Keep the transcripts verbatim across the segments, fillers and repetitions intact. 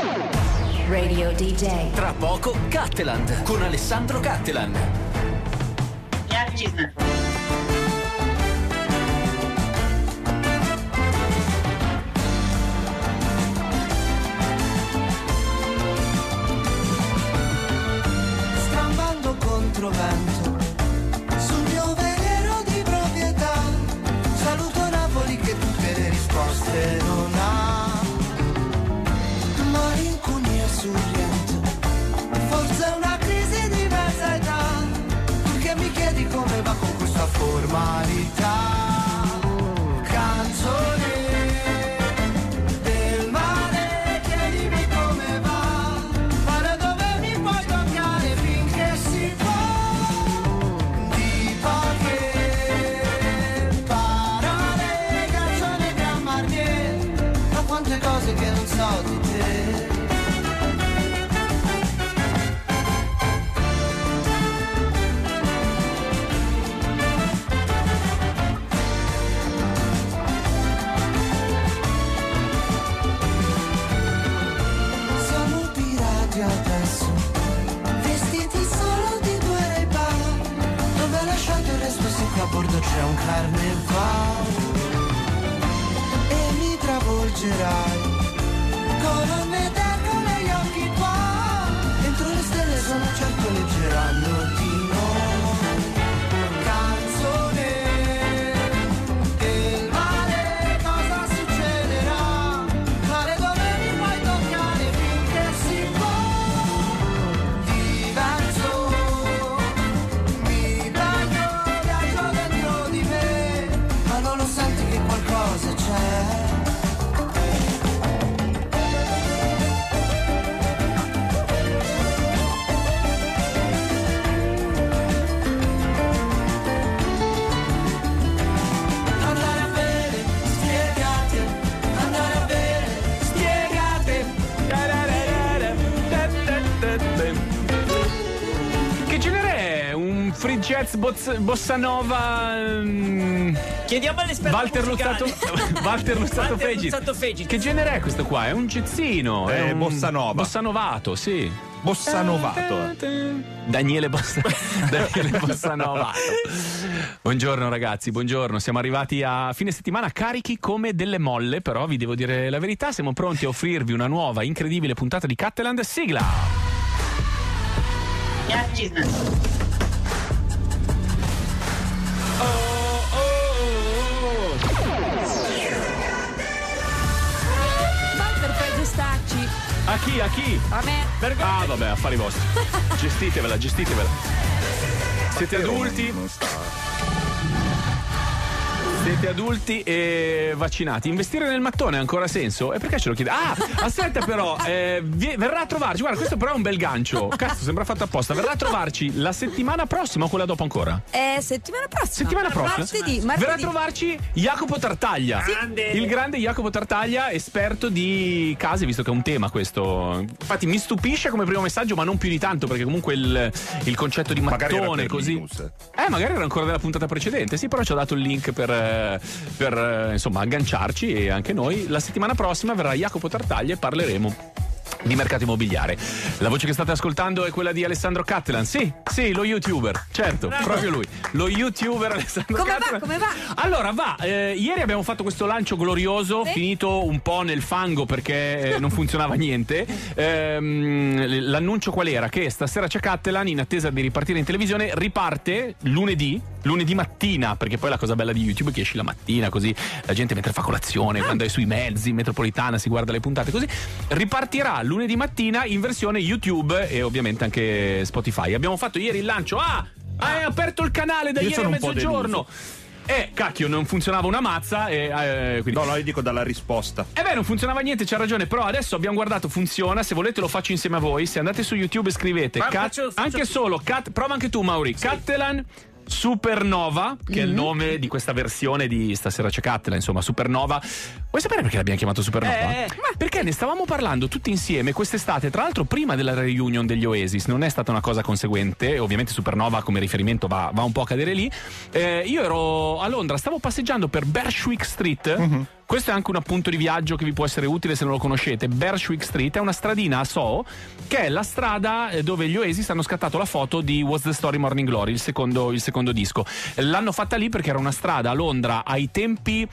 Radio D J. Tra poco Catteland con Alessandro Cattelan. Scambando controvento sul mio velero di proprietà, saluto Napoli che tutte le risposte non ha. Malinconia sorriente, forse è una crisi di mezza età, tu che mi chiedi come va con questa formalità. Canzone del mare, chiedimi come va, fare dove mi puoi toccare finché si può. Di poche parole, canzone Gran Marnier, ma quante cose che non so di te. Siamo pirati adesso, vestiti solo di due Ray-Ban, dove hai lasciato il resto se qui a bordo c'è un carnevale. E mi travolgerai, colonne d'ercole e gli occhi tuoi, dentro le stelle sono certo leggeranno di noi. Canzone del mare, cosa succederà? Fare dove mi puoi toccare finché si può. Diverso, mi bagno, viaggio dentro di me, ma non lo senti che qualcosa c'è? Andare a bere, spiegate, andare a bere, spiegate. Che genere è? Un free jazz boz- bossa nova? mm, Chiediamo all'esperto Walter musicale. Luzzato Walter Luzzato Walter Feggi. Luzzato Feggi. Che genere è questo qua? È un jazzino? È un bossa nova. Bossa novato, sì. Bossa novato. Daniele Bossa Daniele Bossa Novato. Buongiorno ragazzi, buongiorno. Siamo arrivati a fine settimana carichi come delle molle, però vi devo dire la verità, siamo pronti a offrirvi una nuova incredibile puntata di Catteland. Sigla. Walter Peggio stacci. A chi? A chi? A me. Ah, vabbè, affari vostri. Gestitevela, gestitevela. Siete adulti? Siete adulti e vaccinati. Investire nel mattone ha ancora senso? E perché ce lo chiede? Ah, aspetta però, eh, vi- verrà a trovarci. Guarda, questo però è un bel gancio. Cazzo, sembra fatto apposta. Verrà a trovarci la settimana prossima o quella dopo ancora? Eh, settimana prossima. Settimana prossima? Martedì, martedì. Verrà a trovarci Jacopo Tartaglia. Grande. Il grande Jacopo Tartaglia, esperto di case, visto che è un tema questo. Infatti mi stupisce come primo messaggio, ma non più di tanto, perché comunque il, il concetto di Magari era mattone per così. Linus. Eh, magari era ancora della puntata precedente. Sì, però ci ha dato il link per, eh, per eh, insomma agganciarci, e anche noi. La settimana prossima verrà Jacopo Tartaglia e parleremo di mercato immobiliare. La voce che state ascoltando è quella di Alessandro Cattelan. Sì, sì, lo youtuber, certo, proprio lui. Lo youtuber Alessandro Come va? Cattelan. Come va? Allora va, eh, ieri abbiamo fatto questo lancio glorioso, Sì. finito un po' nel fango perché eh, non funzionava niente. Ehm, l'annuncio qual era? Che stasera c'è Cattelan, in attesa di ripartire in televisione, riparte lunedì, lunedì mattina, perché poi la cosa bella di YouTube è che esci la mattina, così la gente mentre fa colazione, quando è sui mezzi, metropolitana, si guarda le puntate, così ripartirà lunedì mattina in versione YouTube e ovviamente anche Spotify. Abbiamo fatto ieri il lancio. Ah, hai aperto il canale da Io ieri a sono un po' mezzogiorno. Eh, cacchio, non funzionava una mazza e eh, quindi... No, no, io dico dalla risposta. Eh beh, non funzionava niente, c'ha ragione, però adesso abbiamo guardato, funziona. Se volete lo faccio insieme a voi. Se andate su YouTube e scrivete Ma Cat- faccio- faccio anche tu. solo Cat- prova anche tu, Mauri. Cattelan Supernova, che è il nome di questa versione di Stasera c'è Cattelan, insomma, Supernova. Vuoi sapere perché l'abbiamo chiamato Supernova? Eh. Ma perché ne stavamo parlando tutti insieme quest'estate, tra l'altro prima della reunion degli Oasis. Non è stata una cosa conseguente, ovviamente Supernova come riferimento va, va un po' a cadere lì. Eh, io ero a Londra, stavo passeggiando per Berwick Street, Questo è anche un appunto di viaggio che vi può essere utile se non lo conoscete. Berwick Street è una stradina a Soho che è la strada dove gli Oasis hanno scattato la foto di What's the Story Morning Glory, il secondo, il secondo disco. L'hanno fatta lì perché era una strada a Londra ai tempi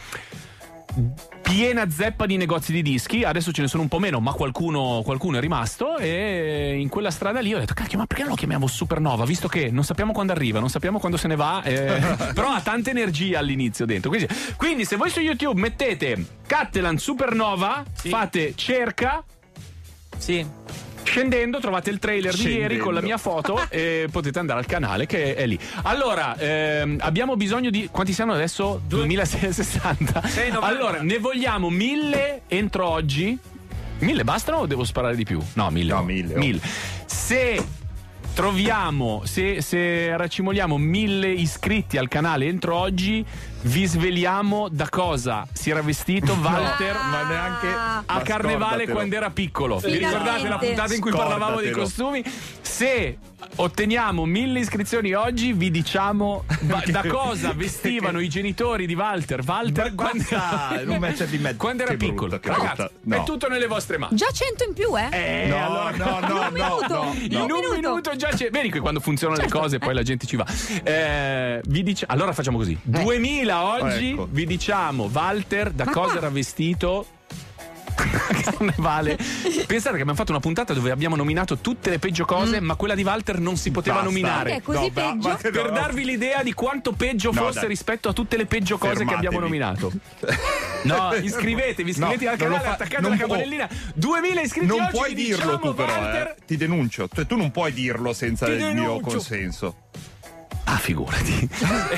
piena zeppa di negozi di dischi. Adesso ce ne sono un po' meno, ma qualcuno, qualcuno è rimasto, e in quella strada lì ho detto cacchio, ma perché non lo chiamiamo Supernova, visto che non sappiamo quando arriva, non sappiamo quando se ne va, eh, però ha tanta energia all'inizio dentro. Quindi, quindi se voi su YouTube mettete Cattelan Supernova, sì, fate cerca, sì, scendendo trovate il trailer Scendendo. di ieri con la mia foto e potete andare al canale che è lì. Allora, ehm, abbiamo bisogno di... quanti siamo adesso? duemilasessanta. Allora, ne vogliamo mille entro oggi. Mille bastano o devo sparare di più? No, mille. No, mille. Oh. mille. Se troviamo, se, se racimoliamo mille iscritti al canale entro oggi, vi sveliamo da cosa si era vestito Walter no, ma neanche a Carnevale quando era piccolo. Vi ricordate la puntata in cui parlavamo dei costumi? Se otteniamo mille iscrizioni oggi, vi diciamo va, da cosa vestivano i genitori di Walter Walter quando, non mettervi mezzo, quando era piccolo. Brutta, ragazzi, no. è tutto nelle vostre mani. Già cento in più, eh? Eh, no, allora, no, no, in un no, minuto. no, in no. un minuto, minuto già c'è. Vedi che quando funzionano certo. le cose poi la gente ci va. Eh, vi dice, allora facciamo così. Eh. duemila oggi, ecco. Vi diciamo Walter da Ma cosa qua? era vestito. Carnevale. Pensate che abbiamo fatto una puntata dove abbiamo nominato tutte le peggio cose, mm. ma quella di Walter non si poteva Basta. nominare. È così no, peggio? ma, ma per no. darvi l'idea di quanto peggio no, fosse dai. rispetto a tutte le peggio cose Fermatevi. che abbiamo nominato. No, iscrivetevi, iscrivetevi no, al canale, fa, attaccate la campanellina. duemila iscritti non oggi, puoi dirlo diciamo, tu però, Walter. eh. Ti denuncio. Tu, tu non puoi dirlo senza Ti il denuncio. mio consenso. Ah, figurati.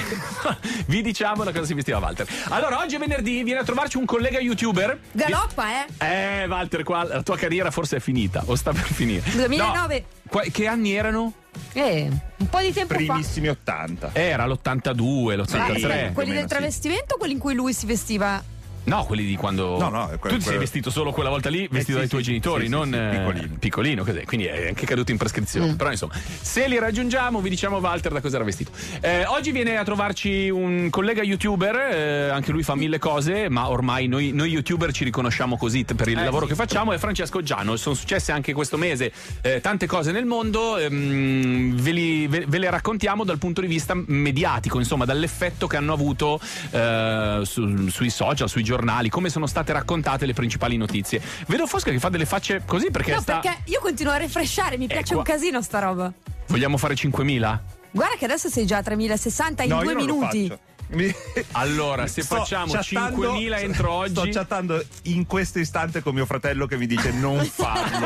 Vi diciamo da cosa si vestiva Walter. Allora, oggi è venerdì, viene a trovarci un collega youtuber. Galoppa, eh? Eh, Walter, qua la tua carriera forse è finita, o sta per finire. duemilanove. No, qua, che anni erano? Eh, un po' di tempo Primissimi ottanta. Era l'ottantadue, l'ottantatré. fa. Quelli del travestimento o quelli in cui lui si vestiva? No, quelli di quando. No, no, è quello- tu ti sei quello- vestito solo quella volta lì, vestito sì, dai sì, tuoi sì, genitori, sì, sì, non sì, eh, piccolino. piccolino, così. Quindi è anche caduto in prescrizione. Mm. Però insomma, se li raggiungiamo, vi diciamo Walter da cosa era vestito. Eh, oggi viene a trovarci un collega youtuber, eh, anche lui fa mille cose, ma ormai noi, noi youtuber ci riconosciamo così t- per il Eh, lavoro sì. che facciamo. È Francesco Giano. Sono successe anche questo mese eh, tante cose nel mondo. ehm, ve, li- ve- ve le raccontiamo dal punto di vista mediatico, insomma, dall'effetto che hanno avuto eh, su- sui social, sui giornali, come sono state raccontate le principali notizie. Vedo Fosca che fa delle facce così perché No, sta. perché io continuo a refreshare, mi piace qua. un casino sta roba. Vogliamo fare cinquemila? Guarda che adesso sei già a tremilasessanta in No, due io non lo minuti. faccio. Mi- Allora, se Sto facciamo chattando- cinquemila entro oggi. Sto chattando in questo istante con mio fratello che mi dice non farlo.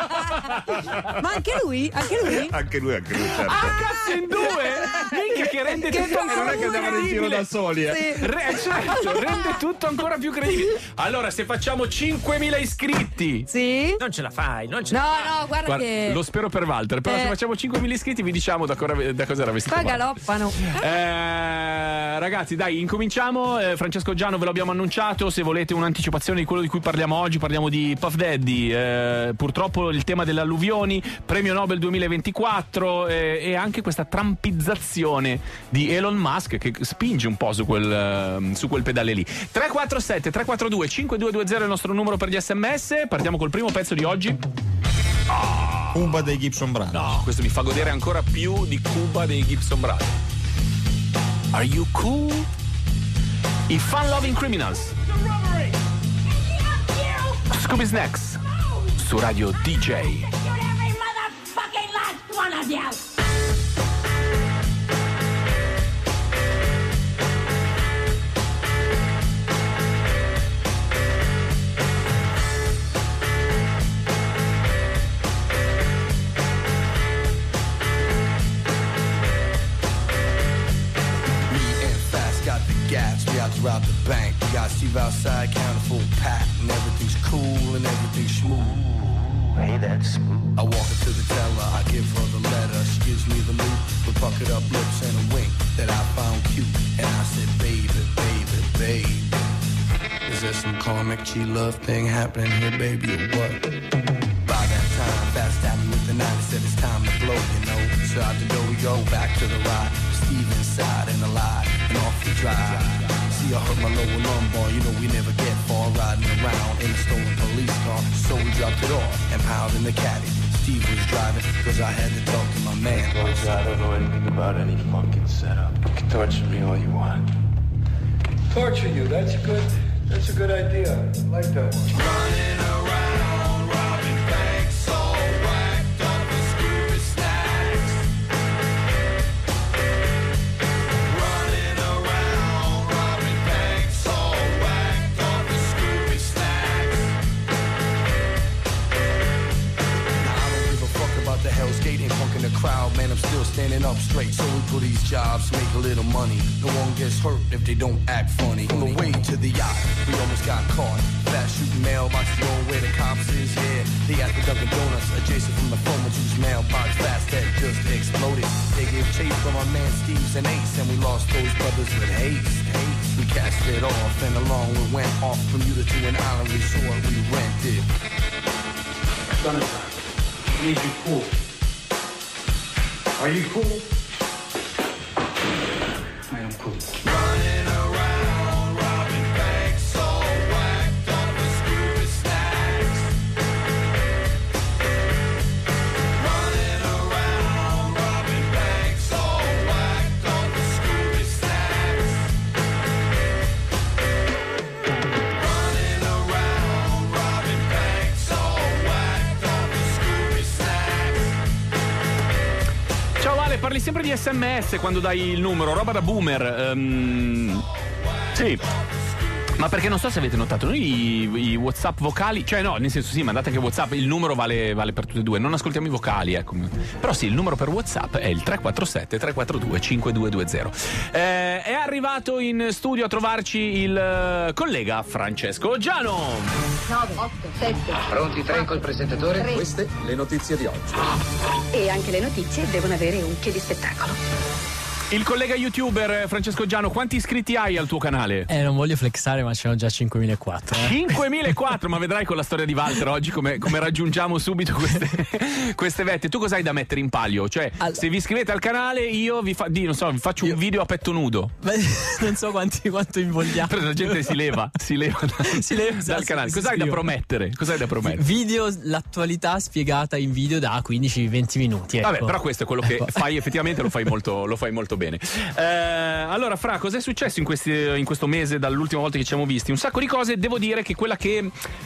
Ma anche lui? Anche lui? Anche lui, anche lui, certo. Ah, cazzo, in due? Minchia, che rende Che tutto paura, non è che andavano in giro da soli, eh. Sì. Re- certo, rende tutto ancora più credibile. Allora, se facciamo cinquemila iscritti. Sì? Non ce la fai, non ce No, la fai. no, guarda, Guarda, che lo spero per Walter, però Eh. se facciamo cinquemila iscritti vi diciamo da cosa, da cosa era vestito qua Walter. galoppano. Eh, ragazzi, dai, incominciamo. Eh, Francesco Giano ve l'abbiamo annunciato. Se volete un'anticipazione di quello di cui parliamo oggi, parliamo di Puff Daddy. Eh, purtroppo il tema delle alluvioni, premio Nobel duemilaventiquattro eh, e anche questa trampizzazione di Elon Musk che spinge un po' su quel, eh, su quel pedale lì. tre quattro sette tre quattro due cinque due due zero è il nostro numero per gli sms. Partiamo col primo pezzo di oggi. Cuba dei Gibson Brothers. No, questo mi fa godere ancora più di Cuba dei Gibson Brothers. Are you cool? I Fun Loving Criminals. Scooby Snacks su Radio D J. Every motherfucking last one of you! We out to rob the bank. We got Steve outside, counting full pack, and everything's cool and everything's smooth. Hey, that's smooth. I walk up to the teller, I give her the letter. She gives me the loot with bucket up lips and a wink that I found cute. And I said, baby, baby, baby, is there some karmic G love thing happening here, baby, or what? By that time, fast tapping with the nine, said it's time to blow, you know. So out the door we go, back to the ride. Steve inside and alive, and off we drive. See, I hurt my lower lumbar. You know we never get far riding around in a stolen police car. So we dropped it off and piled in the caddy. Steve was driving, cause I had to talk to my man. Look, I don't know anything about any fucking setup. You can torture me all you want. Torture you, that's good. That's a good idea. I like that one. Running around, robbing banks, all whacked up with Scooby Snacks. Running around, robbing banks, all whacked up with Scooby Snacks. Now I don't give a fuck about the Hell's Gate and funk in the crowd, man. I'm still standing up straight. So we do these jobs, make a little money. No one gets hurt if they don't act funny. On the way to the yacht, we almost got caught. Fast shooting mailboxes going where the cops is, yeah. They at the Dunkin' Donuts, adjacent from the Foreman's whose mailbox fast that just exploded. They gave chase from our man Steve's and Ace, and we lost those brothers with haste. haste. We cast it off, and along we went off Bermuda to an island resort we rented. Jonathan, I need you cool. Are you cool? I am cool. Running around, robbing banks, all whacked up with Scooby Snacks. Running around, robbing banks, all whacked up with Scooby Snacks. Running around, robbing banks, all whacked up with Scooby Snacks. Ciao Ale, parli sempre di sms quando dai il numero, roba da boomer. Um, sì. Ma perché non so se avete notato, noi i, i WhatsApp vocali, cioè no, nel senso sì, mandate anche WhatsApp, il numero vale, vale per tutte e due, non ascoltiamo i vocali, ecco. Però sì, il numero per WhatsApp è il tre quattro sette tre quattro due cinque due due zero. Eh, è arrivato in studio a trovarci il uh, collega Francesco Giano. nove, otto, sette. Pronti tre col presentatore? tre. Queste le notizie di oggi. E anche le notizie devono avere un che di spettacolo. Il collega youtuber Francesco Giano, quanti iscritti hai al tuo canale? Eh, non voglio flexare, ma c'erano già cinquemilaquattrocento. Eh. cinquemilaquattro, ma vedrai con la storia di Walter oggi come, come raggiungiamo subito queste, queste vette. Tu cosa hai da mettere in palio? Cioè, allora, se vi iscrivete al canale, io vi, fa, di, non so, vi faccio io... un video a petto nudo. Beh, non so quanti, quanto invogliamo. Però la gente si leva, si leva, da, si leva dal esatto, canale. Cosa hai da promettere? Cosa hai da promettere? Video, l'attualità spiegata in video da quindici venti minuti. Ecco. Vabbè, però questo è quello che ecco. fai effettivamente, lo fai molto, lo fai molto bene. Eh, allora, Fra, cos'è successo in, questi, in questo mese dall'ultima volta che ci siamo visti? Un sacco di cose. Devo dire che quella che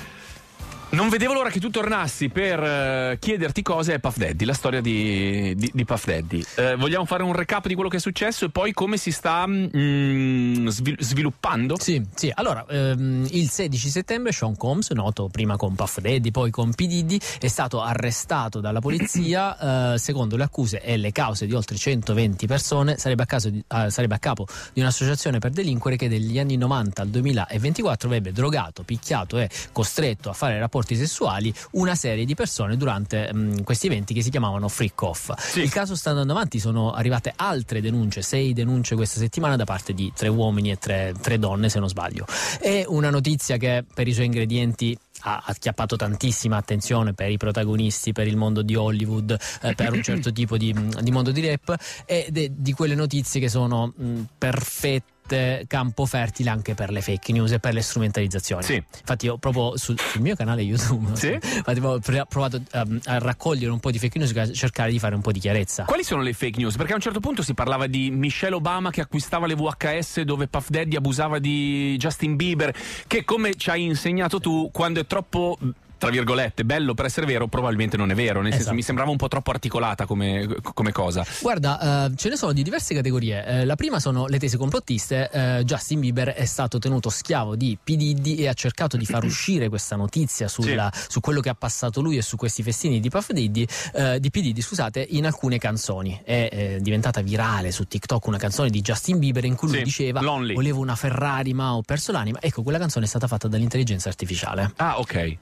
non vedevo l'ora che tu tornassi per uh, chiederti cose è Puff Daddy, la storia di, di, di Puff Daddy. Uh, vogliamo fare un recap di quello che è successo e poi come si sta mm, svil- sviluppando? Sì, sì. Allora, ehm, il sedici settembre Sean Combs, noto prima con Puff Daddy, poi con P. Diddy, è stato arrestato dalla polizia. eh, secondo le accuse e le cause di oltre centoventi persone, sarebbe a, caso di, eh, sarebbe a capo di un'associazione per delinquere che dagli anni novanta al duemilaventiquattro avrebbe drogato, picchiato e costretto a fare rapporti sessuali una serie di persone durante mh, questi eventi che si chiamavano freak off. Sì. Il caso sta andando avanti, sono arrivate altre denunce, sei denunce questa settimana da parte di tre uomini e tre, tre donne, se non sbaglio. È una notizia che per i suoi ingredienti ha acchiappato tantissima attenzione per i protagonisti, per il mondo di Hollywood, eh, per un certo tipo di, di mondo di rap, ed è di quelle notizie che sono mh, perfette, campo fertile anche per le fake news e per le strumentalizzazioni. Sì. Infatti io proprio sul, sul mio canale YouTube sì? infatti ho provato um, a raccogliere un po' di fake news e cercare di fare un po' di chiarezza. Quali sono le fake news? Perché a un certo punto si parlava di Michelle Obama che acquistava le V H S dove Puff Daddy abusava di Justin Bieber, che come ci hai insegnato tu, quando è troppo, tra virgolette, bello per essere vero, probabilmente non è vero, nel esatto. senso mi sembrava un po' troppo articolata come, come cosa. Guarda, uh, ce ne sono di diverse categorie. Uh, la prima sono le tesi complottiste. uh, Justin Bieber è stato tenuto schiavo di P. Diddy e ha cercato di far uscire questa notizia sulla, sì. su quello che ha passato lui e su questi festini di Puff Daddy, uh, di P. Diddy, scusate, in alcune canzoni. È, è diventata virale su TikTok una canzone di Justin Bieber in cui lui sì. diceva Lonely. Volevo una Ferrari ma ho perso l'anima. Ecco, quella canzone è stata fatta dall'intelligenza artificiale. Ah, ok. È perché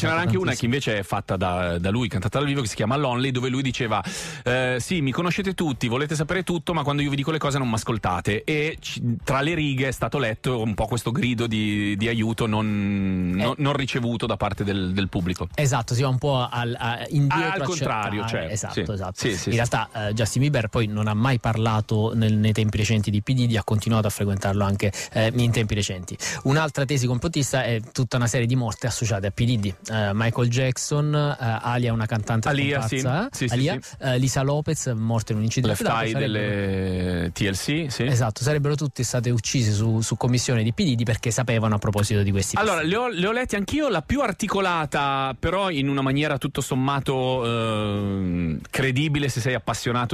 n'era anche una tantissimo. che invece è fatta da, da lui, cantata dal vivo, che si chiama Lonely, dove lui diceva eh, sì, mi conoscete tutti, volete sapere tutto, ma quando io vi dico le cose non mi ascoltate. E c- tra le righe è stato letto un po' questo grido di, di aiuto non, Eh. non, non ricevuto da parte del, del pubblico. Esatto, si va un po' al, a, indietro. Al a contrario, cercare. certo. Esatto, Sì. esatto. Sì, sì, in sì. realtà eh, Justin Bieber poi non ha mai parlato nel- nei tempi recenti di P. Diddy, ha continuato a frequentarlo anche eh, in tempi recenti. Un'altra tesi complottista è tutta una serie di morte associate a P. Diddy. Eh, Michael Jackson, eh, Alia, una cantante Alia, scomparsa, sì. Sì, sì, Alia, sì. eh, Lisa Lopez, morta in un incidente. Left Eye Sarebbero- delle T L C, sì. Esatto, sarebbero tutte state uccise su, su commissione di P. Diddy perché sapevano a proposito di questi Allora, le ho, le ho letti anch'io, la più articolata, però in una maniera tutto sommato eh, credibile se sei appassionato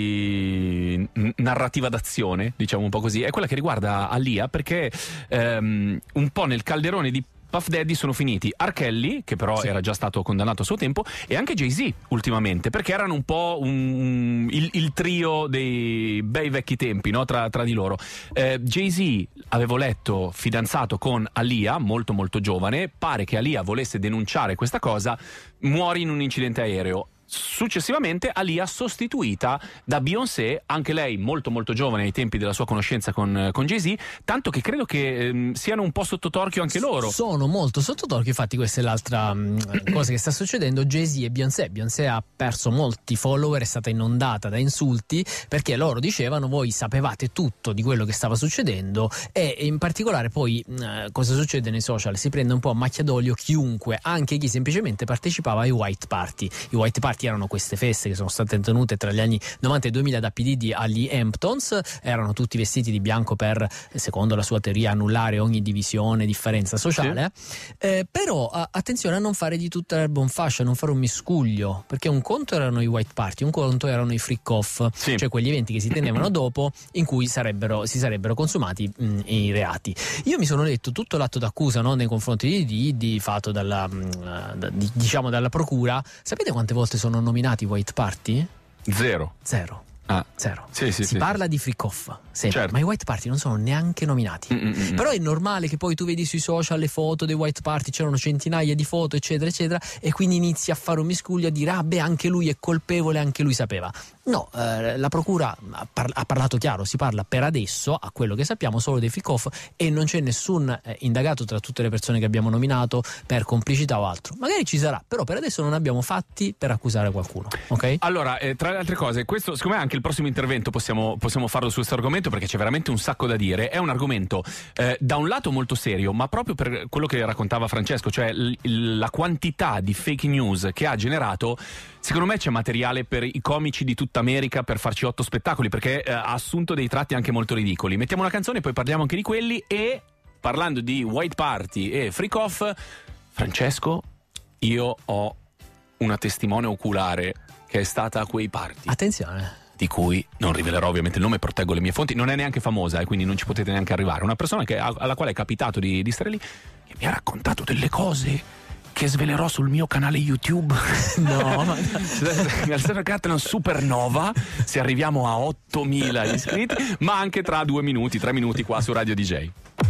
di n- narrativa d'azione, diciamo un po' così, è quella che riguarda Alia, perché ehm, un po' nel calderone di Puff Daddy sono finiti R. Kelly, che però Sì. era già stato condannato a suo tempo, e anche Jay-Z ultimamente, perché erano un po' un- il, il trio dei bei vecchi tempi, no? tra, tra di loro. Eh, Jay-Z, avevo letto, fidanzato con Alia, molto molto giovane, pare che Alia volesse denunciare questa cosa, muore in un incidente aereo. Successivamente Alia sostituita da Beyoncé, anche lei molto molto giovane ai tempi della sua conoscenza con, con Jay-Z, tanto che credo che ehm, siano un po' sotto torchio anche loro. Sono molto sotto torchio, infatti questa è l'altra mh, cosa che sta succedendo. Jay-Z e Beyoncé Beyoncé ha perso molti follower, è stata inondata da insulti perché loro dicevano voi sapevate tutto di quello che stava succedendo, e in particolare poi mh, cosa succede nei social? Si prende un po' a macchia d'olio chiunque, anche chi semplicemente partecipava ai White Party. I White Party erano queste feste che sono state tenute tra gli anni novanta e duemila da P. Diddy agli Hamptons, erano tutti vestiti di bianco per, secondo la sua teoria, annullare ogni divisione, differenza sociale. Sì. Eh, però a- attenzione a non fare di tutta l'erba un fascio, a non fare un miscuglio, perché un conto erano i White Party, un conto erano i freak off, sì. cioè quegli eventi che si tenevano dopo in cui sarebbero, si sarebbero consumati mh, i reati. Io mi sono letto tutto l'atto d'accusa, no, nei confronti di Diddy fatto dalla, mh, da, di, diciamo dalla procura. Sapete quante volte sono nominati White Party? Zero. Zero. Ah. Zero. Sì, sì, si sì, parla sì. di freak off, sempre, Certo. ma i White Party non sono neanche nominati. Mm-mm. Però è normale che poi tu vedi sui social le foto dei White Party, c'erano centinaia di foto eccetera eccetera, e quindi inizi a fare un miscuglio, a dire ah beh anche lui è colpevole, anche lui sapeva. No, eh, la procura ha, par- ha parlato chiaro, si parla per adesso, a quello che sappiamo, solo dei freak off, e non c'è nessun eh, indagato tra tutte le persone che abbiamo nominato per complicità o altro. Magari ci sarà, però per adesso non abbiamo fatti per accusare qualcuno, ok? Allora, eh, tra le altre cose, questo secondo me anche il prossimo intervento possiamo, possiamo farlo su questo argomento, perché c'è veramente un sacco da dire. È un argomento eh, da un lato molto serio, ma proprio per quello che raccontava Francesco, cioè l- l- la quantità di fake news che ha generato. Secondo me c'è materiale per i comici di tutta America per farci otto spettacoli, perché eh, ha assunto dei tratti anche molto ridicoli. Mettiamo una canzone, poi parliamo anche di quelli. E parlando di White Party e freak off, Francesco, io ho una testimone oculare che è stata a quei party. Attenzione. Di cui non rivelerò ovviamente il nome, proteggo le mie fonti, non è neanche famosa e eh, quindi non ci potete neanche arrivare. Una persona che, alla quale è capitato di, di stare lì, che mi ha raccontato delle cose che svelerò sul mio canale YouTube. No, ma Alessandro Cattelan Supernova, se arriviamo a ottomila iscritti, ma anche tra due minuti, tre minuti qua su Radio D J.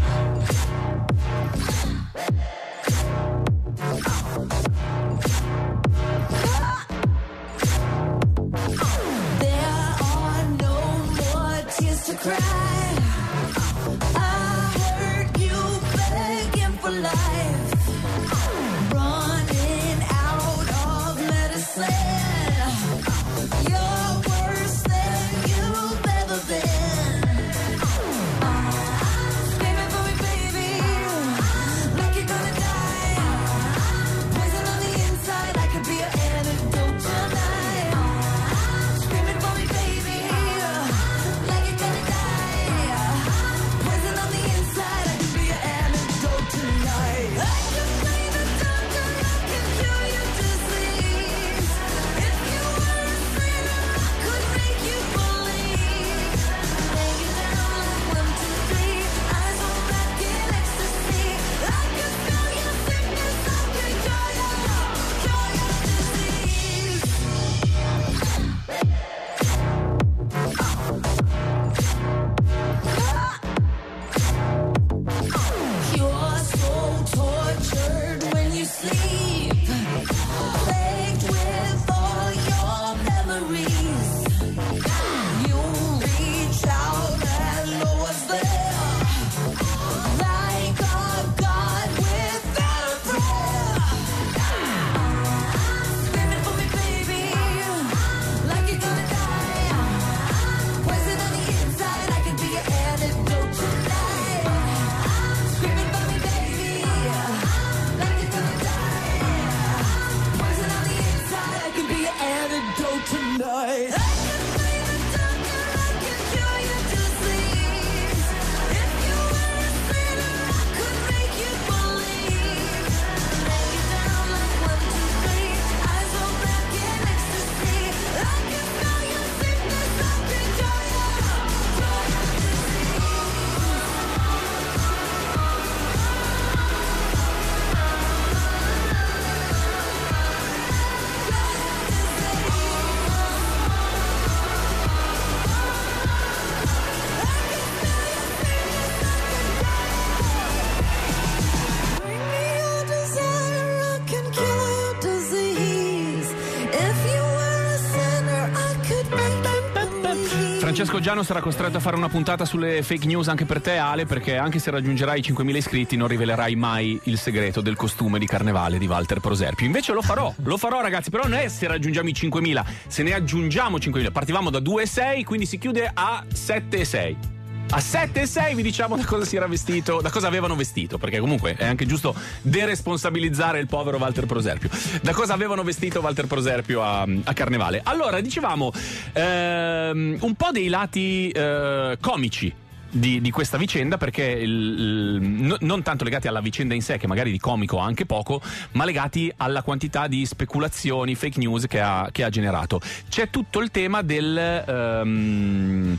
To cry, I heard you begging for life, running out of medicine. You're worse than you've ever been. I'm screaming for me, baby, like you're gonna die. Poison on the inside, I could be your antidote tonight. I'm screaming for me, baby, like you're gonna die. antidote tonight. Francesco Giano sarà costretto a fare una puntata sulle fake news anche per te, Ale, perché anche se raggiungerai i cinquemila iscritti non rivelerai mai il segreto del costume di carnevale di Walter Proserpio. Invece lo farò, lo farò ragazzi, però non è se raggiungiamo i cinquemila, se ne aggiungiamo cinquemila. Partivamo da due virgola sei, quindi si chiude a sette virgola sei. A sette virgola sei vi diciamo da cosa si era vestito, da cosa avevano vestito, perché comunque è anche giusto deresponsabilizzare il povero Walter Proserpio. Da cosa avevano vestito Walter Proserpio a, a Carnevale? Allora, dicevamo ehm, un po' dei lati eh, comici Di, di questa vicenda, perché il, il, no, non tanto legati alla vicenda in sé, che magari di comico ha anche poco, ma legati alla quantità di speculazioni, fake news che ha, che ha generato. C'è tutto il tema del um,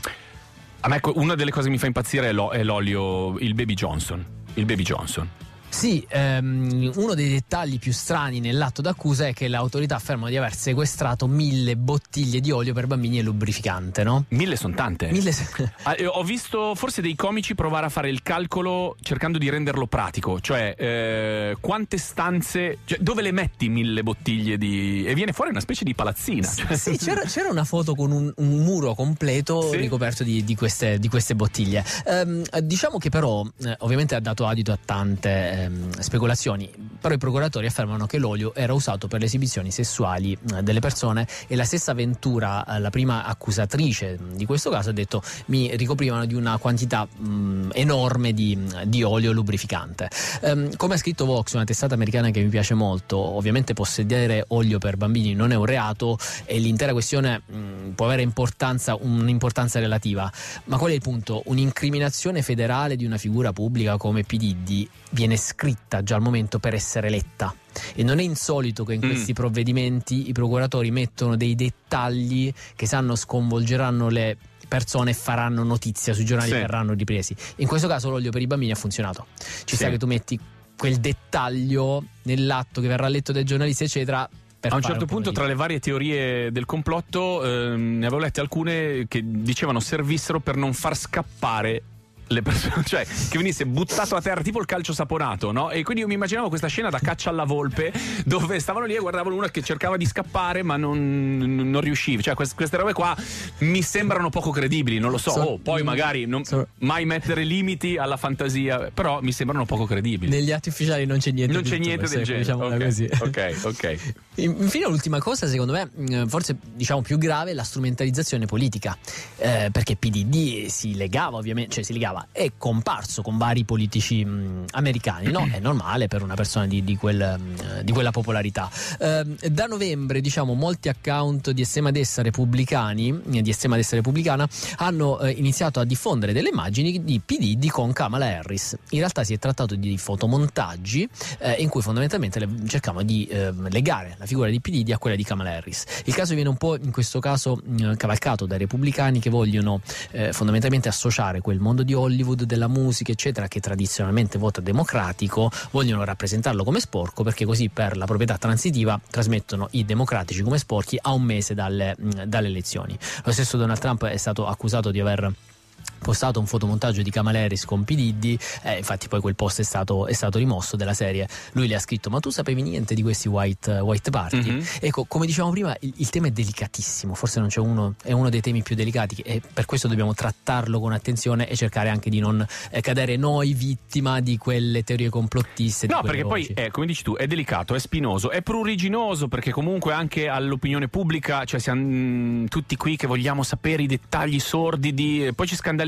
a me una delle cose che mi fa impazzire è, lo, è l'olio, il Baby Johnson il Baby Johnson. Sì, ehm, uno dei dettagli più strani nell'atto d'accusa è che le autorità affermano di aver sequestrato mille bottiglie di olio per bambini e lubrificante, no? Mille sono tante. Mille... ah, ho visto forse dei comici provare a fare il calcolo cercando di renderlo pratico, cioè eh, quante stanze, cioè, dove le metti mille bottiglie di... e viene fuori una specie di palazzina. Cioè... Sì, c'era, c'era una foto con un, un muro completo sì. ricoperto di, di, queste, di queste bottiglie. Ehm, diciamo che però eh, ovviamente ha dato adito a tante... Eh, speculazioni, però i procuratori affermano che l'olio era usato per le esibizioni sessuali delle persone e la stessa Ventura, la prima accusatrice di questo caso, ha detto mi ricoprivano di una quantità mh, enorme di, di olio lubrificante. Um, come ha scritto Vox, una testata americana che mi piace molto, ovviamente possedere olio per bambini non è un reato e l'intera questione mh, può avere importanza, un'importanza relativa, ma qual è il punto? Un'incriminazione federale di una figura pubblica come P. Diddy viene scritta già al momento per essere letta, e non è insolito che in mm. questi provvedimenti i procuratori mettono dei dettagli che sanno sconvolgeranno le persone e faranno notizia sui giornali, sì. verranno ripresi. In questo caso l'olio per i bambini ha funzionato, ci sì. sa che tu metti quel dettaglio nell'atto che verrà letto dai giornalisti eccetera. A un certo un punto, tra le varie teorie del complotto, ehm, ne avevo lette alcune che dicevano servissero per non far scappare le persone, cioè che venisse buttato a terra tipo il calcio saponato, no? E quindi io mi immaginavo questa scena da Caccia alla volpe dove stavano lì e guardavano una che cercava di scappare ma non, non riusciva, cioè queste, queste robe qua mi sembrano poco credibili, non lo so, oh, poi magari non mai mettere limiti alla fantasia, però mi sembrano poco credibili. Negli atti ufficiali non c'è niente non c'è niente del genere, diciamo okay, così. ok ok Infine l'ultima cosa, secondo me forse diciamo più grave, è la strumentalizzazione politica, eh, perché P. Diddy si legava ovviamente, cioè si legava è comparso con vari politici mh, americani, no? È normale per una persona di, di, quel, mh, di quella popolarità. Eh, da novembre, diciamo, molti account di estrema destra repubblicani, di estrema destra repubblicana, hanno eh, iniziato a diffondere delle immagini di P. Diddy con Kamala Harris. In realtà si è trattato di fotomontaggi eh, in cui fondamentalmente le, cercavano di eh, legare la figura di P. Diddy a quella di Kamala Harris. Il caso viene un po' in questo caso mh, cavalcato dai repubblicani che vogliono eh, fondamentalmente associare quel mondo di Hollywood, della musica eccetera, che tradizionalmente vota democratico, vogliono rappresentarlo come sporco, perché così per la proprietà transitiva trasmettono i democratici come sporchi a un mese dalle, dalle elezioni. Lo stesso Donald Trump è stato accusato di aver postato un fotomontaggio di Kamala Harris con P. Diddy, eh, infatti poi quel post è stato, è stato rimosso della serie. Lui le ha scritto: ma tu sapevi niente di questi white, white party? Mm-hmm. Ecco, come dicevamo prima, il, il tema è delicatissimo, forse non c'è uno, è uno dei temi più delicati e per questo dobbiamo trattarlo con attenzione e cercare anche di non eh, cadere noi vittima di quelle teorie complottiste. No, perché voci. Poi, eh, come dici tu, è delicato, è spinoso, è pruriginoso, perché comunque anche all'opinione pubblica, cioè siamo mh, tutti qui che vogliamo sapere i dettagli sordidi, poi ci scandalizziamo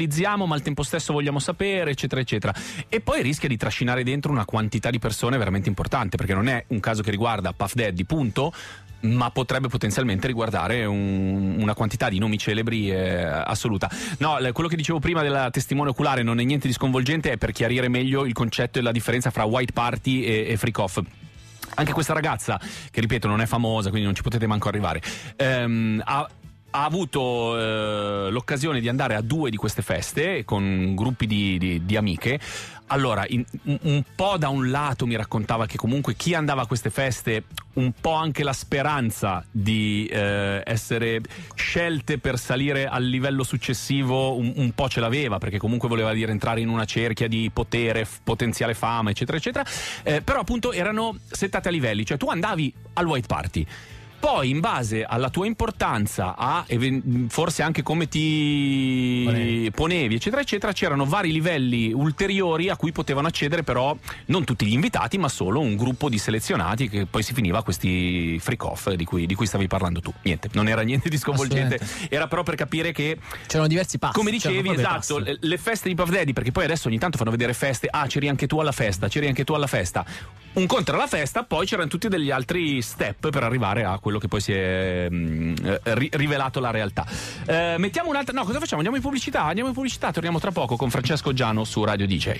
utilizziamo ma al tempo stesso vogliamo sapere, eccetera eccetera, e poi rischia di trascinare dentro una quantità di persone veramente importante, perché non è un caso che riguarda Puff Daddy, punto, ma potrebbe potenzialmente riguardare un, una quantità di nomi celebri eh, assoluta. No, le, quello che dicevo prima della testimone oculare non è niente di sconvolgente, è per chiarire meglio il concetto e la differenza fra white party e, e freak off. Anche questa ragazza, che ripeto non è famosa, quindi non ci potete manco arrivare, ehm, ha ha avuto eh, l'occasione di andare a due di queste feste con gruppi di, di, di amiche. Allora, in, un, un po' da un lato mi raccontava che comunque chi andava a queste feste un po' anche la speranza di eh, essere scelte per salire al livello successivo un, un po' ce l'aveva, perché comunque voleva dire entrare in una cerchia di potere, f- potenziale fama, eccetera eccetera, eh, però appunto erano settate a livelli, cioè tu andavi al white party, poi in base alla tua importanza, a forse anche come ti ponevi. ponevi eccetera eccetera, c'erano vari livelli ulteriori a cui potevano accedere però non tutti gli invitati, ma solo un gruppo di selezionati, che poi si finiva a questi freak off di cui, di cui stavi parlando tu. Niente, non era niente di sconvolgente, era però per capire che c'erano diversi passi, come dicevi, esatto, le, le feste di Puff Daddy, perché poi adesso ogni tanto fanno vedere feste, ah c'eri anche tu alla festa, c'eri anche tu alla festa, un conto era la festa, poi c'erano tutti degli altri step per arrivare a quello che poi si è mh, ri- rivelato la realtà. Eh, mettiamo un'altra. No, cosa facciamo? Andiamo in pubblicità? Andiamo in pubblicità, torniamo tra poco con Francesco Giano su Radio D J.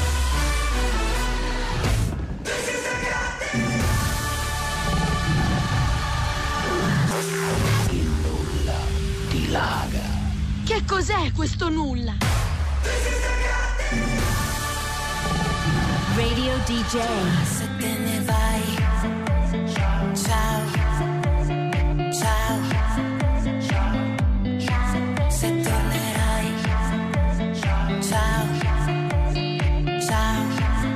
Il nulla dilaga. Che cos'è questo nulla? Radio D J. Se te ne vai, ciao, ciao. Se tornerai, ciao, ciao.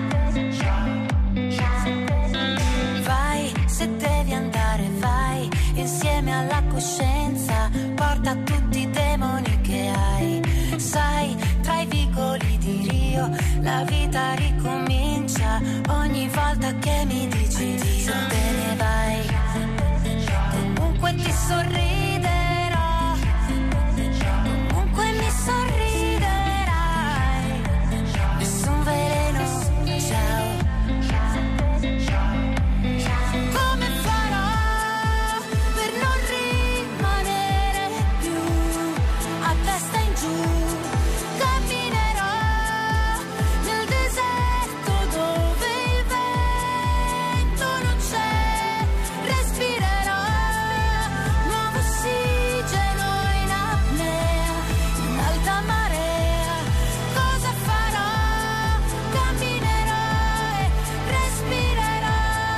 Vai, se devi andare, vai, insieme alla coscienza, porta tutti i demoni che hai. Sai, tra i vicoli di Rio, la vita ricomincia ogni volta che mi dici se te ne vai. Comunque ti sorriderò, comunque mi sorriderai. Nessun veleno, ciao. Come farò per non rimanere più a testa in giù? Camminerò nel deserto dove il vento non c'è, respirerò nuovo ossigeno in apnea, in alta marea. Cosa farò? Camminerò e respirerò.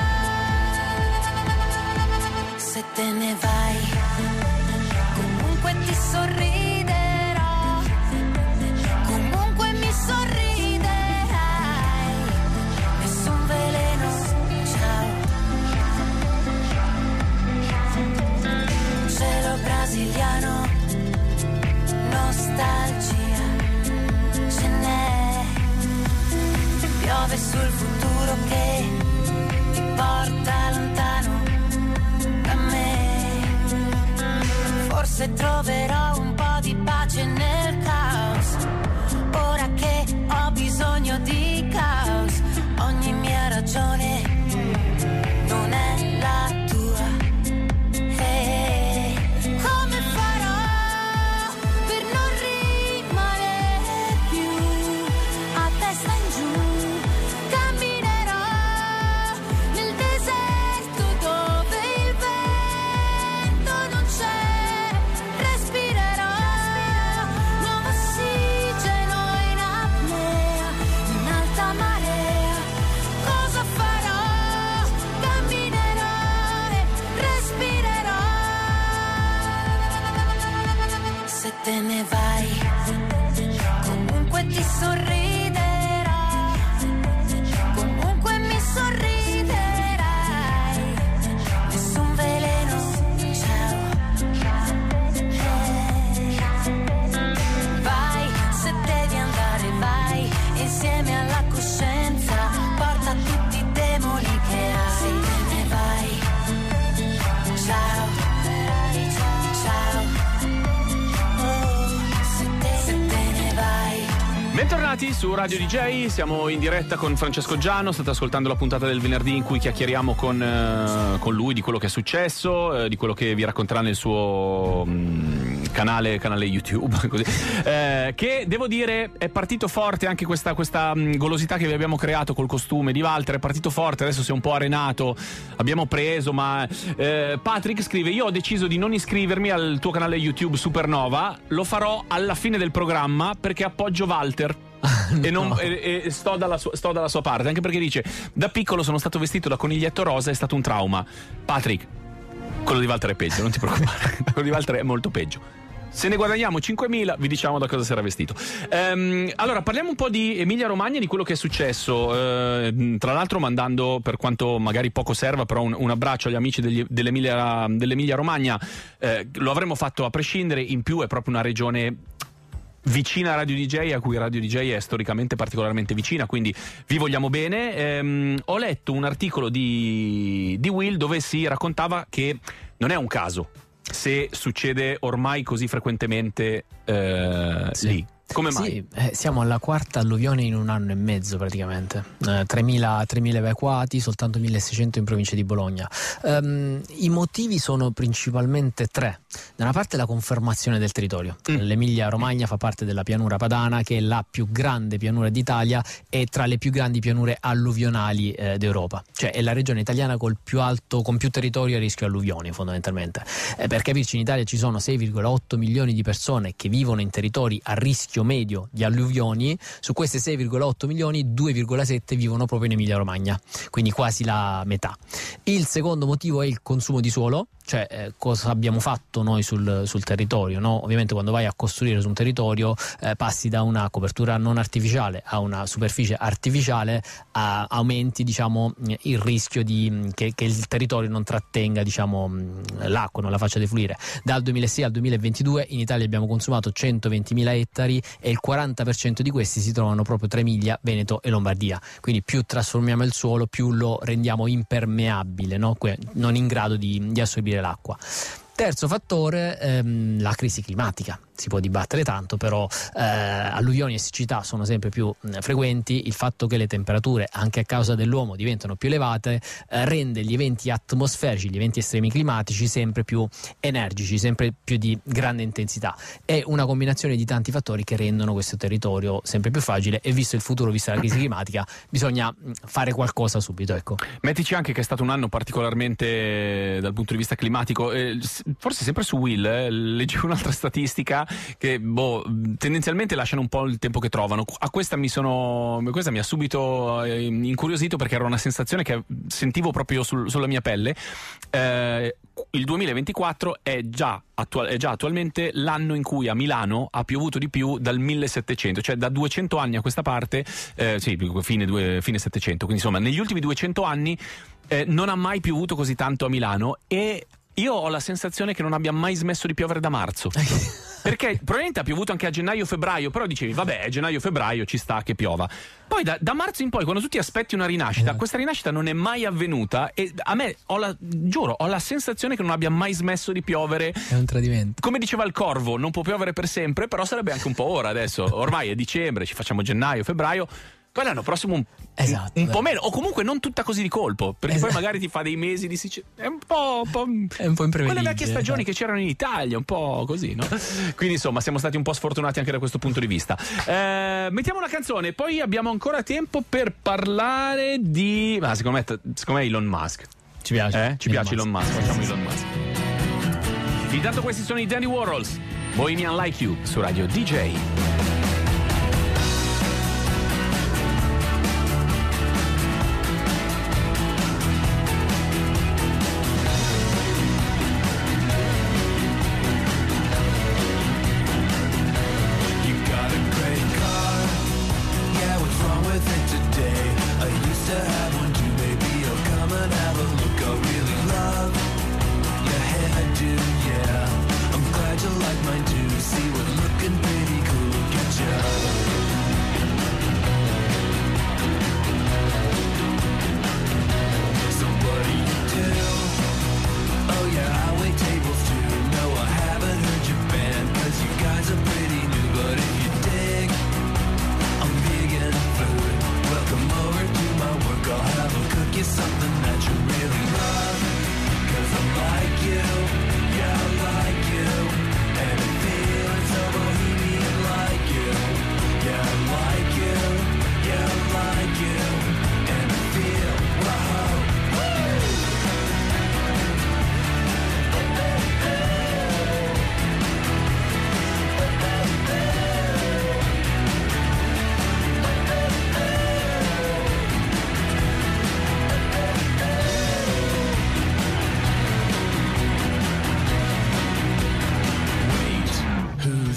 Se te ne vai, comunque ti sorriderò, comunque mi sorriderai. Nessun veleno, ciao. Cielo brasiliano, nostalgia, ce n'è. Piove sul futuro che ti porta lontano da me. Forse troverò un po' di pace nel caos, ora che ho bisogno di caos. Ogni mia ragione non è la tua. E come farò per non rimanere più a testa in giù? Camminerò nel deserto dove il vento non c'è, respirerò nuovo ossigeno in apnea, in alta marea. Cosa farò? Camminerò e respirerò. Se te ne vai, comunque ti sorriderò, comunque mi sorriderai. Nessun veleno, ciao. Vai, se devi andare, vai, insieme alla coscienza, porta tutti i demoni che hai. Se te ne vai, ciao, ciao. Oh. Bentornati su Radio D J, siamo in diretta con Francesco Giano, state ascoltando la puntata del venerdì in cui chiacchieriamo con, eh, con lui di quello che è successo, eh, di quello che vi racconterà nel suo mh, canale, canale YouTube, così. Eh, che devo dire è partito forte anche questa, questa mh, golosità che vi abbiamo creato col costume di Walter, è partito forte, adesso si è un po' arenato, abbiamo preso, ma eh, Patrick scrive: io ho deciso di non iscrivermi al tuo canale YouTube Supernova, lo farò alla fine del programma perché appoggio Walter. No. E, non, e, e sto, dalla sua, sto dalla sua parte, anche perché dice: da piccolo sono stato vestito da coniglietto rosa, è stato un trauma. Patrick, quello di Walter è peggio, non ti preoccupare. Quello di Walter è molto peggio. Se ne guadagniamo cinquemila, vi diciamo da cosa si era vestito. Ehm, allora, parliamo un po' di Emilia Romagna, di quello che è successo. Ehm, tra l'altro mandando, per quanto magari poco serva, però un, un abbraccio agli amici degli, dell'Emilia, dell'Emilia Romagna. Eh, lo avremmo fatto a prescindere, in più è proprio una regione vicina a Radio D J, a cui Radio D J è storicamente particolarmente vicina, quindi vi vogliamo bene. Ehm, ho letto un articolo di, di Will dove si raccontava che non è un caso se succede ormai così frequentemente eh, sì. lì. Come mai? Sì, eh, siamo alla quarta alluvione in un anno e mezzo praticamente, eh, tremila, tremila evacuati, soltanto milleseicento in provincia di Bologna. Um, I motivi sono principalmente tre. Da una parte la confermazione del territorio. Mm. L'Emilia Romagna fa parte della pianura padana, che è la più grande pianura d'Italia e tra le più grandi pianure alluvionali eh, d'Europa. Cioè è la regione italiana col più alto, con più territorio a rischio alluvioni fondamentalmente. Eh, per capirci, in Italia ci sono sei virgola otto milioni di persone che vivono in territori a rischio medio di alluvioni. Su queste sei virgola otto milioni, due virgola sette vivono proprio in Emilia Romagna, quindi quasi la metà. Il secondo motivo è il consumo di suolo, cioè eh, cosa abbiamo fatto noi sul, sul territorio, no? Ovviamente quando vai a costruire su un territorio eh, passi da una copertura non artificiale a una superficie artificiale, a, aumenti diciamo il rischio di, che, che il territorio non trattenga diciamo l'acqua, non la faccia defluire. Dal duemilasei al duemilaventidue in Italia abbiamo consumato centoventimila ettari e il quaranta per cento di questi si trovano proprio tra Emilia, Veneto e Lombardia, quindi più trasformiamo il suolo più lo rendiamo impermeabile, no? Non in grado di, di assorbire l'acqua. Terzo fattore, ehm, la crisi climatica. Si può dibattere tanto, però eh, alluvioni e siccità sono sempre più mh, frequenti. Il fatto che le temperature, anche a causa dell'uomo, diventano più elevate eh, rende gli eventi atmosferici, gli eventi estremi climatici sempre più energici, sempre più di grande intensità. È una combinazione di tanti fattori che rendono questo territorio sempre più fragile e visto il futuro, vista la crisi climatica, bisogna fare qualcosa subito. Ecco. Mettici anche che è stato un anno particolarmente dal punto di vista climatico, eh, forse sempre su Will, eh, leggevo un'altra statistica che boh, tendenzialmente lasciano un po' il tempo che trovano. A questa mi sono questa mi ha subito eh, incuriosito, perché era una sensazione che sentivo proprio sul, sulla mia pelle. Eh, il duemilaventiquattro è già, attual, è già attualmente l'anno in cui a Milano ha piovuto di più dal millesettecento, cioè da duecento anni a questa parte, eh, sì, fine, due, fine settecento, quindi insomma negli ultimi duecento anni eh, non ha mai piovuto così tanto a Milano, e io ho la sensazione che non abbia mai smesso di piovere da marzo. Perché probabilmente ha piovuto anche a gennaio-febbraio, però dicevi vabbè, è gennaio-febbraio, ci sta che piova. Poi da, da marzo in poi, quando tu ti aspetti una rinascita, questa rinascita non è mai avvenuta, e a me, ho la, giuro, ho la sensazione che non abbia mai smesso di piovere. È un tradimento. Come diceva il Corvo, non può piovere per sempre, però sarebbe anche un po' ora adesso. Ormai è dicembre, ci facciamo gennaio-febbraio. Poi l'anno prossimo un, esatto, un po' meno, o comunque non tutta così di colpo, perché esatto. Poi magari ti fa dei mesi di Sicilia. È un po', un po', è un po' imprevedibile. Quelle vecchie stagioni esatto. che c'erano in Italia, un po' così, no? Quindi insomma siamo stati un po' sfortunati anche da questo punto di vista. Eh, mettiamo una canzone, poi abbiamo ancora tempo per parlare di... Ah, secondo me, secondo me Elon Musk. Ci piace? Eh? Ci Elon piace Musk. Elon Musk, facciamo Elon Musk. Intanto questi sono i Danny Warhols, Bohemian Like You, su Radio D J. Yeah, I'm glad you like mine too. See, we're looking pretty cool.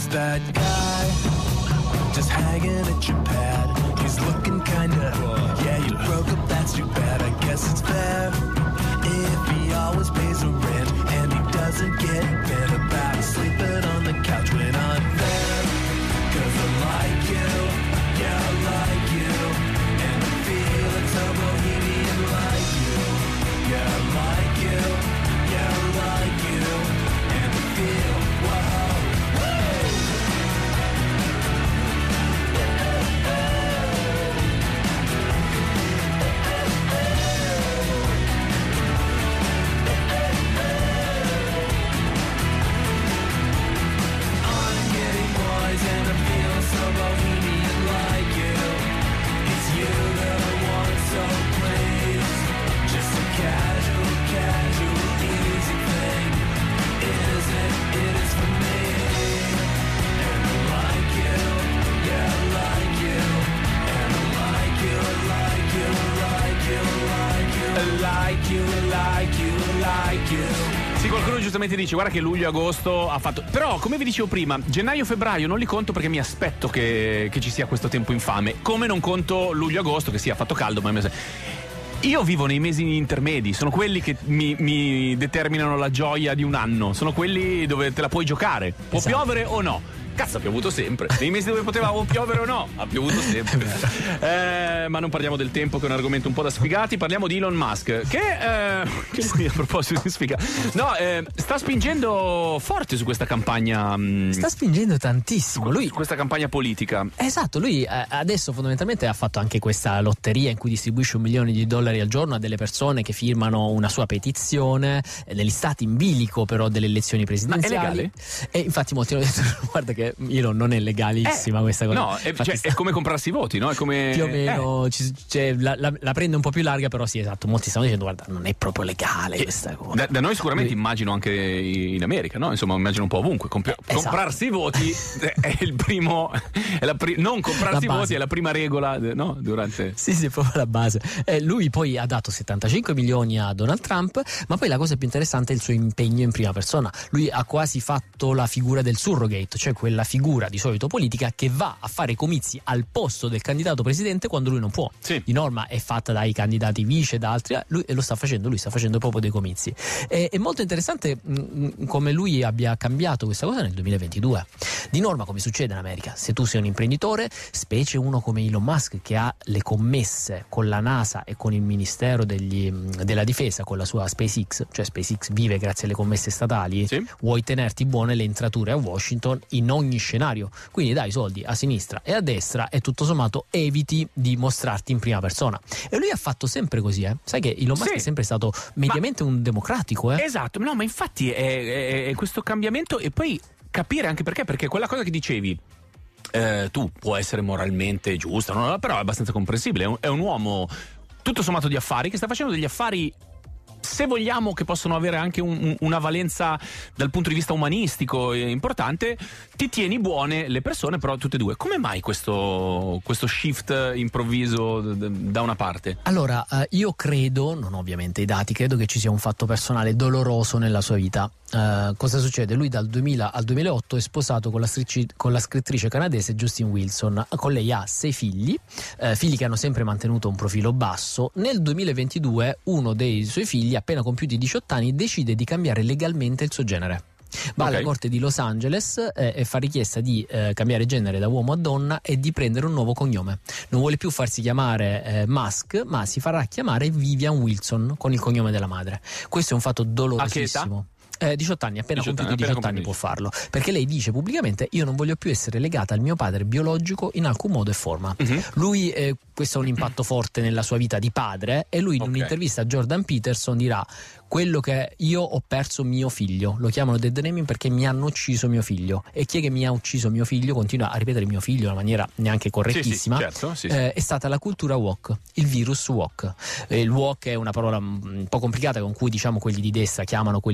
Who's that guy just hanging at your pad? He's looking kinda, yeah, you broke up, that's too bad. I guess it's fair if he always pays the rent and he doesn't get bent about sleeping on the couch when I'm there. Cause I like you, yeah, I like you, and I feel it's a bohemian like you. Yeah, I like you, yeah, I like you, and I feel, whoa, and I feel so bohemian like you. It's you that I want, so please. Just a casual, casual, easy thing. Is it? It is for me. And I like you, yeah, I like you. And I like you, I like you, I like you, I like you. I like you, I like you, I like you. Sì, qualcuno giustamente dice guarda che luglio-agosto ha fatto, però come vi dicevo prima, gennaio-febbraio non li conto perché mi aspetto che, che ci sia questo tempo infame, come non conto luglio-agosto che sia fatto caldo, ma io vivo nei mesi intermedi, sono quelli che mi, mi determinano la gioia di un anno, sono quelli dove te la puoi giocare, può esatto. piovere o no. Cazzo, ha piovuto sempre. Nei mesi dove poteva o piovere o no, ha piovuto sempre. Eh, ma non parliamo del tempo, che è un argomento un po' da sfigati. Parliamo di Elon Musk, che, eh, che a proposito di sfigati, no, eh, sta spingendo forte su questa campagna. Mh, sta spingendo tantissimo. Lui, su questa campagna politica. Esatto, lui eh, adesso fondamentalmente ha fatto anche questa lotteria in cui distribuisce un milione di dollari al giorno a delle persone che firmano una sua petizione, eh, degli stati in bilico però delle elezioni presidenziali. Ma è legale? E infatti molti hanno detto guarda che Elon non è legalissima eh, questa cosa. No, è, cioè, sta... è come comprarsi i voti, no? È come più o meno eh. ci, cioè, la, la, la prende un po' più larga, però sì, esatto. Molti stanno dicendo guarda, non è proprio legale questa cosa. Da, da noi sicuramente Lui... immagino anche in America, no? Insomma, immagino un po' ovunque. Comp- eh, esatto. Comprarsi i voti è il primo. È la pri- non comprarsi i voti è la prima regola, no? Durante. Sì, sì, proprio la base. Eh, lui poi ha dato settantacinque milioni a Donald Trump, ma poi la cosa più interessante è il suo impegno in prima persona. Lui ha quasi fatto la figura del surrogate, cioè quella figura di solito politica che va a fare comizi al posto del candidato presidente quando lui non può. Sì. Di norma è fatta dai candidati vice, da altri, lui lo sta facendo, lui sta facendo proprio dei comizi. E, è molto interessante mh, come lui abbia cambiato questa cosa nel duemilaventidue. Di norma, come succede in America, se tu sei un imprenditore, specie uno come Elon Musk che ha le commesse con la NASA e con il Ministero degli, della Difesa, con la sua SpaceX, cioè SpaceX vive grazie alle commesse statali, sì. Vuoi tenerti buone le entrature a Washington in ogni scenario. Quindi dai soldi a sinistra e a destra e tutto sommato eviti di mostrarti in prima persona. E lui ha fatto sempre così, eh? Sai che Elon Musk sì. è sempre stato mediamente ma... un democratico, eh? Esatto, no, ma infatti è, è, è questo cambiamento e poi capire anche perché, perché quella cosa che dicevi eh, tu può essere moralmente giusta, no? Però è abbastanza comprensibile, è un, è un uomo tutto sommato di affari che sta facendo degli affari, se vogliamo, che possono avere anche un, una valenza dal punto di vista umanistico importante. Ti tieni buone le persone, però tutte e due. Come mai questo, questo shift improvviso da una parte? Allora, eh, io credo, non ho ovviamente i dati, credo che ci sia un fatto personale doloroso nella sua vita. Uh, cosa succede? Lui dal duemila al duemilaotto è sposato con la, strisci, con la scrittrice canadese Justin Wilson. Con lei ha sei figli, uh, figli che hanno sempre mantenuto un profilo basso. Nel duemilaventidue uno dei suoi figli, appena compiuti diciotto anni, decide di cambiare legalmente il suo genere. Va okay. alla corte di Los Angeles eh, e fa richiesta di eh, cambiare genere da uomo a donna e di prendere un nuovo cognome. Non vuole più farsi chiamare eh, Musk, ma si farà chiamare Vivian Wilson con il cognome della madre. Questo è un fatto dolorosissimo. Eh, diciotto anni, appena diciotto compiuti diciotto anni può farlo, perché lei dice pubblicamente: io non voglio più essere legata al mio padre biologico in alcun modo e forma. Uh-huh. Lui eh, questo è un impatto forte nella sua vita di padre, e lui in okay. un'intervista a Jordan Peterson dirà: quello che io ho perso mio figlio, lo chiamano dead naming perché mi hanno ucciso mio figlio, e chi è che mi ha ucciso mio figlio continua a ripetere mio figlio in una maniera neanche correttissima. Sì, sì, certo, sì, sì. Eh, è stata la cultura woke, il virus woke. Eh, il woke è una parola un po' complicata con cui, diciamo, quelli di destra chiamano quelli di sinistra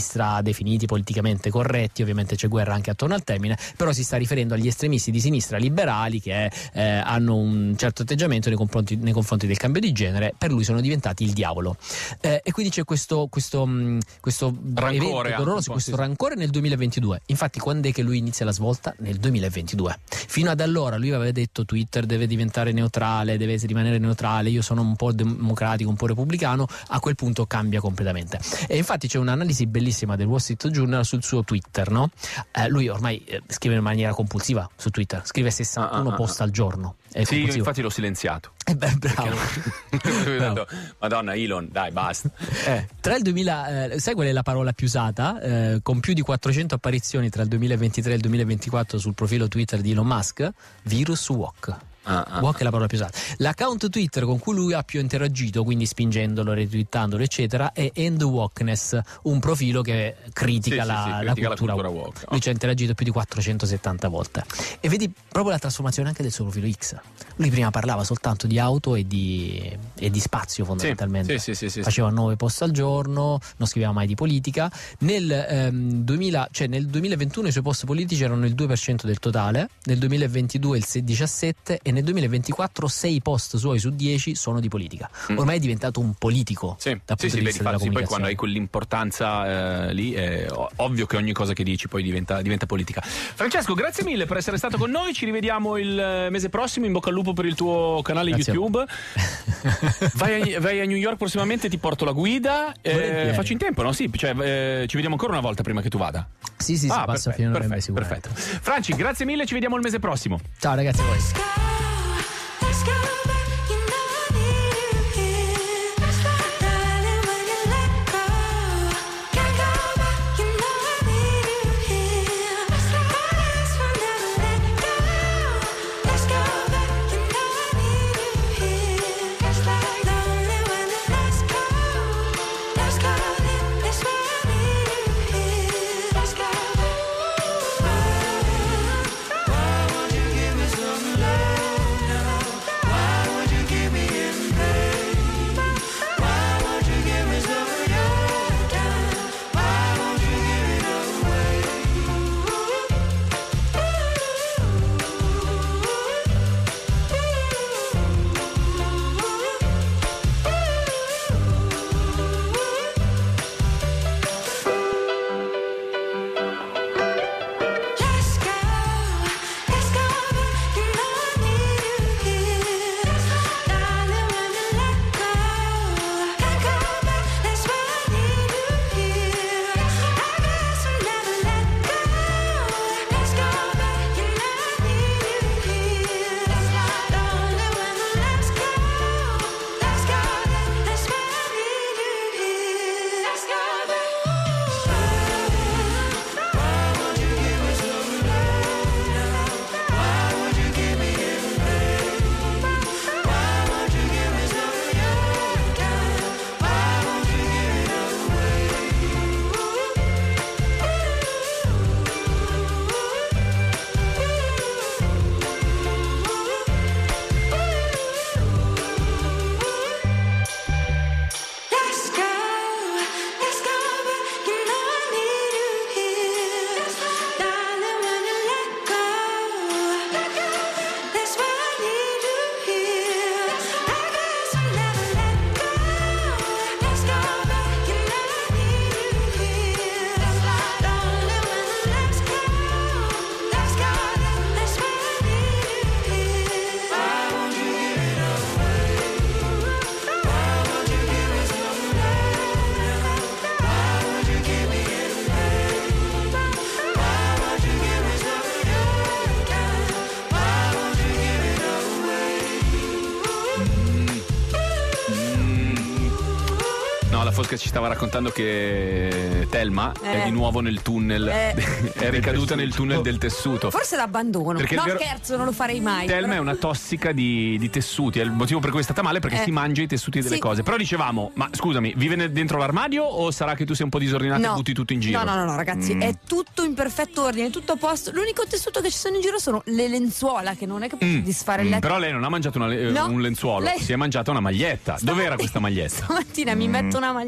sinistra definiti politicamente corretti, ovviamente c'è guerra anche attorno al termine, però si sta riferendo agli estremisti di sinistra liberali che eh, hanno un certo atteggiamento nei confronti, nei confronti del cambio di genere. Per lui sono diventati il diavolo, eh, e quindi c'è questo, questo, mh, questo rancore, evento doloroso, questo sì. rancore nel duemilaventidue. Infatti quando è che lui inizia la svolta? Nel duemilaventidue. Fino ad allora lui aveva detto Twitter deve diventare neutrale, deve rimanere neutrale, io sono un po' democratico, un po' repubblicano. A quel punto cambia completamente, e infatti c'è un'analisi bellissima del Wall Street Journal sul suo Twitter, no? Eh, lui ormai eh, scrive in maniera compulsiva su Twitter, scrive sessantuno ah, ah, post ah. al giorno. È sì, compulsivo. Infatti l'ho silenziato. Eh beh, bravo. bravo. Madonna Elon, dai, basta. Eh, tra il duemila, eh, sai qual è la parola più usata? Eh, con più di quattrocento apparizioni tra il duemilaventitré e il duemilaventiquattro sul profilo Twitter di Elon Musk, virus walk. Ah, ah, walk è la parola più usata. L'account Twitter con cui lui ha più interagito, quindi spingendolo, retweetandolo eccetera, è End Wokeness, un profilo che critica, sì, la, sì, sì, la, critica cultura la cultura woke. Lui oh. ci ha interagito più di quattrocentosettanta volte, e vedi proprio la trasformazione anche del suo profilo X. Lui prima parlava soltanto di auto e di, e di spazio fondamentalmente, sì, sì, sì, sì, faceva nove post al giorno, non scriveva mai di politica. Nel, ehm, duemila, cioè nel duemilaventuno i suoi post politici erano il due per cento del totale, nel duemilaventidue il diciassette per cento, e nel duemilaventiquattro sei post suoi su dieci sono di politica. Ormai è diventato un politico, sì, dal sì, punto sì, di vista della sì, comunicazione. poi quando hai quell'importanza eh, lì è ovvio che ogni cosa che dici poi diventa, diventa politica. Francesco, grazie mille per essere stato con noi, ci rivediamo il mese prossimo, in bocca al lupo per il tuo canale grazie YouTube. vai, a, vai a New York prossimamente, ti porto la guida, eh, faccio in tempo, no? Sì, cioè, eh, ci vediamo ancora una volta prima che tu vada. Sì, sì, ah, si passa fino a novembre sicuramente. Perfetto. Franci, grazie mille, ci vediamo il mese prossimo. Ciao ragazzi a voi. Fosca ci stava raccontando che Thelma eh. è di nuovo nel tunnel, eh. è ricaduta nel tunnel del tessuto. Forse l'abbandono. Perché no, vero... scherzo, non lo farei mai. Thelma però... è una tossica di, di tessuti, è il motivo per cui è stata male, perché eh. si mangia i tessuti delle sì. cose. Però dicevamo, ma scusami, vive dentro l'armadio o sarà che tu sei un po' disordinato no. e butti tutto in giro? No, no, no, no ragazzi, mm. è tutto in perfetto ordine, tutto a posto. L'unico tessuto che ci sono in giro sono le lenzuola, che non è capace mm. di sfare il letto. Però lei non ha mangiato una, no. un lenzuolo, lei... si è mangiata una maglietta. Stamattina... Dov'era questa maglietta? Stamattina mm. mi metto una maglietta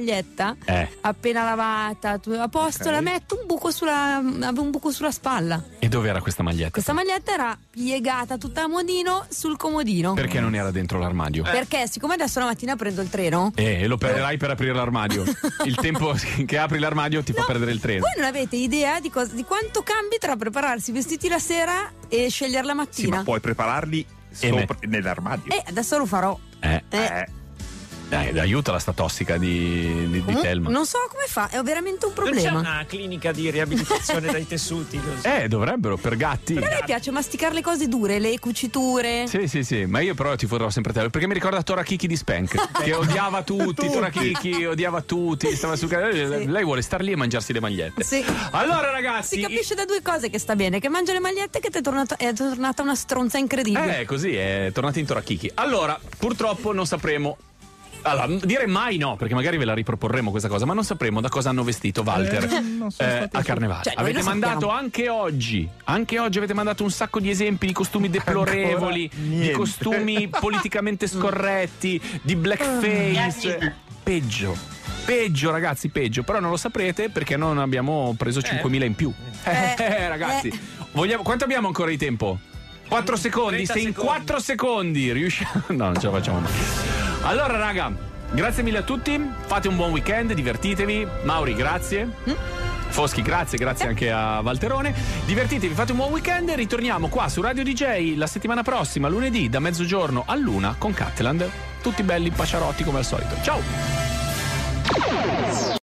maglietta Eh. appena lavata, tu- a posto, Ok. la metto un buco sulla avevo un buco sulla spalla. E dove era questa maglietta? Questa maglietta era piegata tutta a modino sul comodino. Perché non era dentro l'armadio? Perché siccome adesso la mattina prendo il treno, Eh, e lo perderai per aprire l'armadio. Il tempo che apri l'armadio ti fa perdere il treno. voi non avete idea di, cosa, di quanto cambi tra prepararsi i vestiti la sera e scegliere la Sì, mattina. ma puoi prepararli E ne- sopra, nell'armadio. Eh, adesso lo farò. Eh. Eh. Dai, aiutala sta tossica di, di, di Mm, Thelma. Non so come fa, è veramente un Non c'è problema. una clinica di riabilitazione dai tessuti così. Eh, dovrebbero, per gatti. Perché a me piace masticare le cose dure, le cuciture. Sì, sì, sì, ma io però ti vorrò sempre te, perché mi ricorda Tora Kiki di Spank, che odiava tutti, Tora Kiki odiava tutti, stava su lei vuole star lì e mangiarsi le magliette. Sì. Allora ragazzi, Si capisce da due cose che sta bene, che mangia le magliette e che ti è tornata, è tornata una stronza incredibile. Eh, così è tornato in Tora Kiki. Allora, purtroppo non sapremo. Allora, dire mai no, perché magari ve la riproporremo questa cosa, ma non sapremo da cosa hanno vestito Walter Eh, non sono eh, stati a Carnevale. Cioè, noi avete lo mandato sappiamo. anche oggi, anche oggi avete mandato un sacco di esempi di costumi deplorevoli, Ancora di niente. costumi politicamente scorretti, di blackface. Peggio. Peggio ragazzi, peggio, però non lo saprete perché non abbiamo preso cinquemila in più. Eh, Eh, ragazzi, eh. vogliamo, quanto abbiamo ancora di tempo? quattro secondi, trenta se in secondi. quattro secondi riusciamo. No, non ce la facciamo mai. Allora, raga, grazie mille a tutti. Fate un buon weekend, divertitevi. Mauri, grazie. Foschi, grazie, grazie anche a Valterone. Divertitevi, fate un buon weekend. Ritorniamo qua su Radio D J la settimana prossima, lunedì, da mezzogiorno all'una con Catteland. Tutti belli, paciarotti come al solito. Ciao!